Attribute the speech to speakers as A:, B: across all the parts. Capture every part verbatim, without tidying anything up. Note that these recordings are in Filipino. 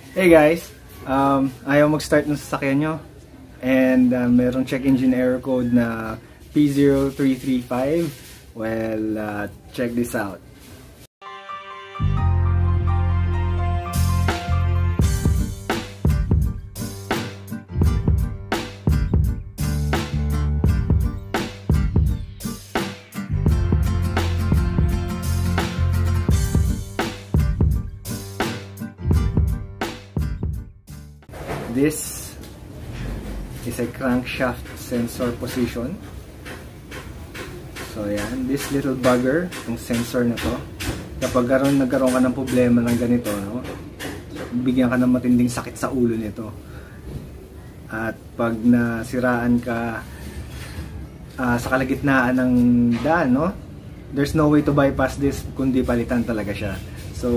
A: Hey guys, um, ayaw mag-start ng sasakyan nyo and uh, merong check engine error code na P zero three three five. Well, uh, check this out. This is a crankshaft sensor position. So yan, this little bugger, yung sensor na to, kapag karon nagkaroon ka ng problema ng ganito, no, bigyan ka ng matinding sakit sa ulo nito. At pag nasiraan ka uh, sa kalagitnaan ng daan, no, there's no way to bypass this kundi palitan talaga siya. So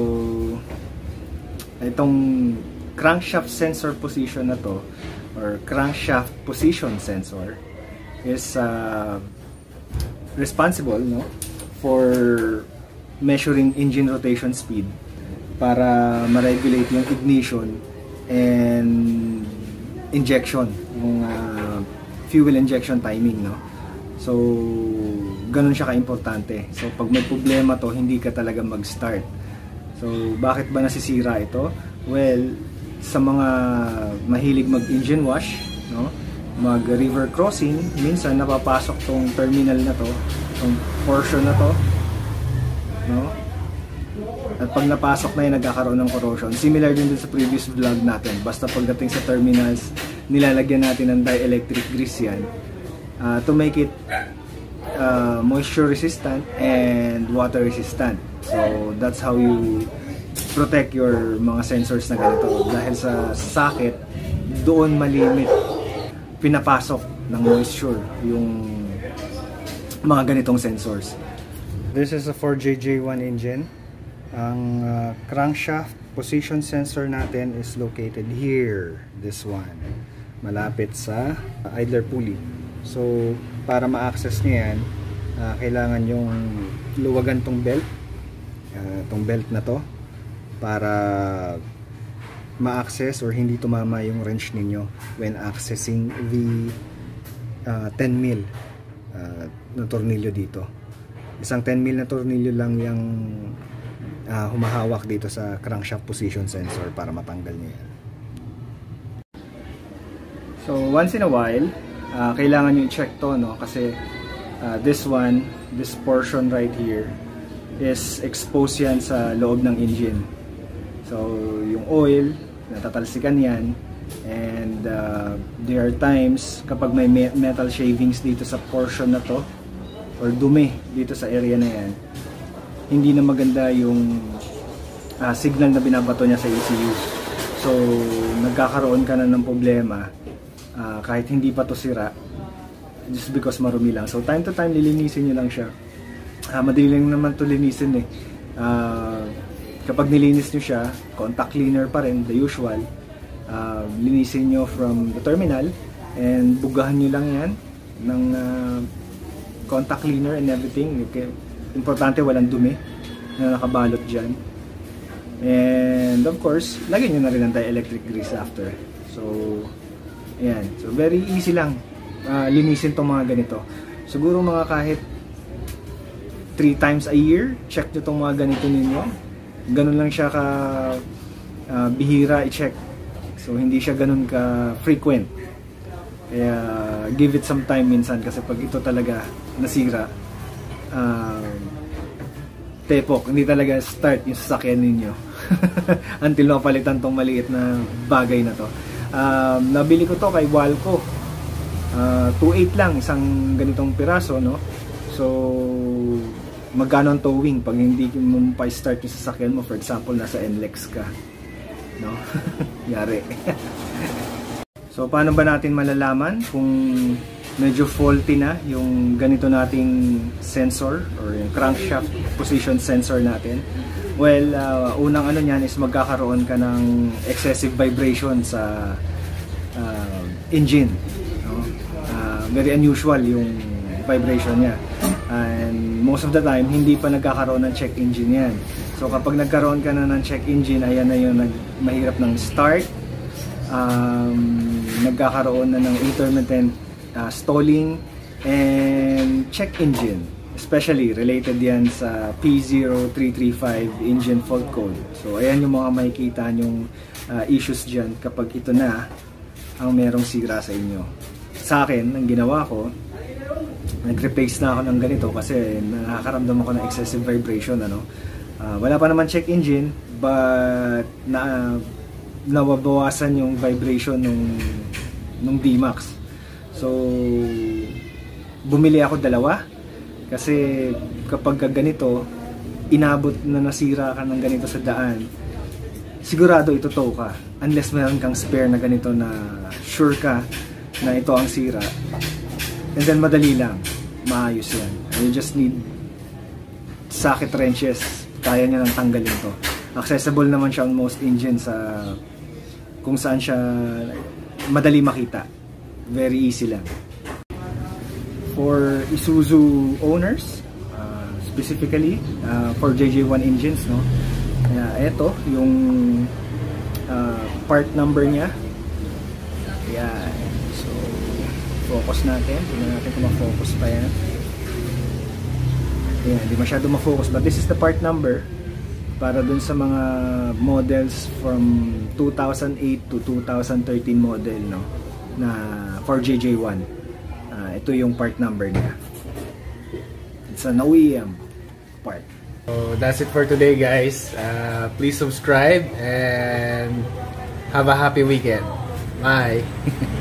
A: itong crankshaft sensor position na to, or crankshaft position sensor, is uh, responsible, no, for measuring engine rotation speed para ma-regulate yung ignition and injection, yung uh, fuel injection timing, no. So ganun siya ka-importante. So pag may problema to, hindi ka talaga mag-start. So bakit ba nasisira ito? Well, sa mga mahilig mag-engine wash, no, mag-river crossing, minsan napapasok tong terminal na to, tong portion na to, no? At pag napasok na yun, nagkakaroon ng corrosion. Similar din dun sa previous vlog natin. Basta pagdating sa terminals, nilalagyan natin ng dielectric grease yan uh, to make it uh, moisture resistant and water resistant. So that's how you protect your mga sensors na ganito, dahil sa socket doon malimit pinapasok ng moisture yung mga ganitong sensors. This is a four J J one engine. Ang uh, crankshaft position sensor natin is located here, this one, malapit sa uh, idler pulley. So para ma-access niya yan, uh, kailangan yung luwagan tong belt, uh, tong belt na to, para ma-access or hindi tumama yung wrench ninyo when accessing the uh, ten mil uh, na tornilyo dito. Isang ten mil na tornilyo lang yung uh, humahawak dito sa crankshaft position sensor para matanggal niya yan. So once in a while, uh, kailangan nyo i-check to, no? Kasi uh, this one, this portion right here is exposed yan sa loob ng engine. So yung oil, natatalsikan yan, and uh, there are times kapag may metal shavings dito sa portion na to, or dumi dito sa area na yan, hindi na maganda yung uh, signal na binabato niya sa E C U. So nagkakaroon ka na ng problema uh, kahit hindi pa to sira, just because marumi lang. So time to time lilinisin nyo lang siya. uh, madali lang naman to linisin eh. uh, Kapag nilinis nyo siya, contact cleaner pa rin, the usual. Uh, linisin nyo from the terminal and bugahan nyo lang yan ng uh, contact cleaner and everything. Okay. Importante walang dumi na nakabalot dyan. And of course, lagyan nyo na rin ng dielectric grease after. So, ayan. So, very easy lang uh, linisin tong mga ganito. Siguro mga kahit three times a year, check nyo tong mga ganito ninyo. Ganun lang siya ka uh, bihira i-check. So hindi siya ganun ka frequent. Kaya give it some time minsan, kasi pag ito talaga nasira, uh, tepok, hindi talaga start yung sasakyan ninyo until mapalitan tong maliit na bagay na to. Um, nabili ko to kay Walco. uh, two eight lang isang ganitong piraso, no? So magkano ang towing pag hindi mo pa-start yung sasakyan mo? For example, nasa N L E X ka, no? Yari. So paano ba natin malalaman kung medyo faulty na yung ganito nating sensor or yung crankshaft position sensor natin? Well, uh, unang ano niyan is magkakaroon ka ng excessive vibration sa uh, engine, no? Uh, very unusual yung vibration niya. And most of the time, hindi pa nagkakaroon ng check engine yan. So kapag nagkaroon ka na ng check engine, ayan na yung nag, mahirap ng start, um, nagkakaroon na ng intermittent uh, stalling, and check engine. Especially related yan sa P zero three three five engine fault code. So ayan yung mga makikita nyong uh, issues dyan kapag ito na ang merong sira sa inyo. Sa akin, ang ginawa ko, nag-replace na ako ng ganito kasi nakakaramdam ako ng excessive vibration. Ano? Uh, wala pa naman check engine, but na, nawabawasan yung vibration nung, nung D-Max. So bumili ako dalawa kasi kapag ganito, inabot na nasira ka ng ganito sa daan, sigurado ito tow ka. Unless meron kang spare na ganito na sure ka na ito ang sira. And then madali lang, maayos yan. You just need socket wrenches, kaya niya nang tanggalin to. Accessible naman siya on most engines sa kung saan siya madali makita. Very easy lang. For Isuzu owners, uh, specifically uh, four J J one engines, no? Kaya ito yung uh, part number niya. Ayan. So focus natin. Tingnan natin kung ma-focus pa yan. Ayan, hindi masyado ma-focus, but this is the part number para dun sa mga models from two thousand eight to two thousand thirteen model, no, na four J J one. Uh, ito yung part number niya. It's an O E M part. So that's it for today, guys. Uh, please subscribe and have a happy weekend. Bye.